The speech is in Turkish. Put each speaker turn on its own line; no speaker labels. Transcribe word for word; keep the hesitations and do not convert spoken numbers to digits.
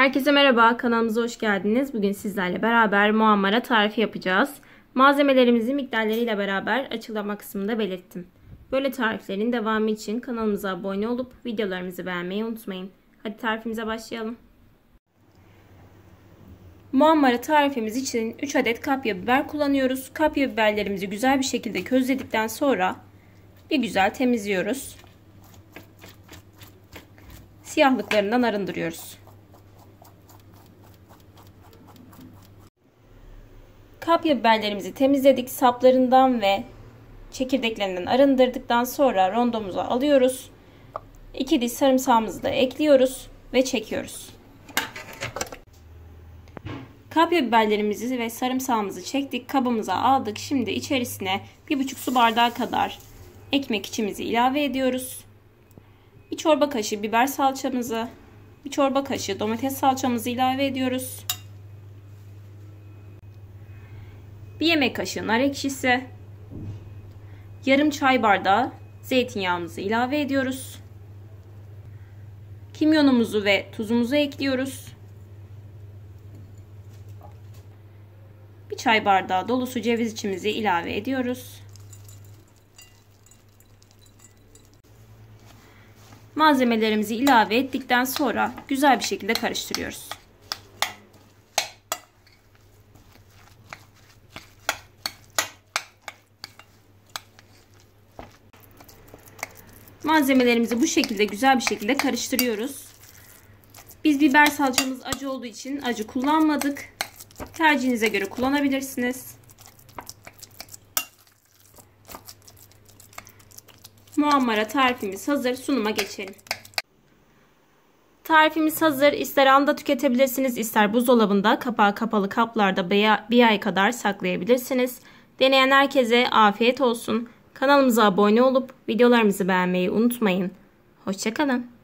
Herkese merhaba, kanalımıza hoş geldiniz. Bugün sizlerle beraber muammara tarifi yapacağız. Malzemelerimizi miktarlarıyla beraber açıklama kısmında belirttim. Böyle tariflerin devamı için kanalımıza abone olup videolarımızı beğenmeyi unutmayın. Hadi tarifimize başlayalım. Muammara tarifimiz için üç adet kapya biber kullanıyoruz. Kapya biberlerimizi güzel bir şekilde közledikten sonra bir güzel temizliyoruz. Siyahlıklarından arındırıyoruz. Kapya biberlerimizi temizledik. Saplarından ve çekirdeklerinden arındırdıktan sonra rondomuza alıyoruz. iki diş sarımsağımızı da ekliyoruz ve çekiyoruz. Kapya biberlerimizi ve sarımsağımızı çektik. Kabımıza aldık. Şimdi içerisine bir buçuk su bardağı kadar ekmek içimizi ilave ediyoruz. bir çorba kaşığı biber salçamızı, bir çorba kaşığı domates salçamızı ilave ediyoruz. bir yemek kaşığı nar ekşisi, yarım çay bardağı zeytinyağımızı ilave ediyoruz. Kimyonumuzu ve tuzumuzu ekliyoruz. bir çay bardağı dolusu ceviz içimizi ilave ediyoruz. Malzemelerimizi ilave ettikten sonra güzel bir şekilde karıştırıyoruz. Malzemelerimizi bu şekilde güzel bir şekilde karıştırıyoruz. Biz biber salçamız acı olduğu için acı kullanmadık. Tercihinize göre kullanabilirsiniz. Muammara tarifimiz hazır. Sunuma geçelim. Tarifimiz hazır. İster anda tüketebilirsiniz, ister buzdolabında kapağı kapalı kaplarda bir ay kadar saklayabilirsiniz. Deneyen herkese afiyet olsun. Kanalımıza abone olup videolarımızı beğenmeyi unutmayın. Hoşça kalın.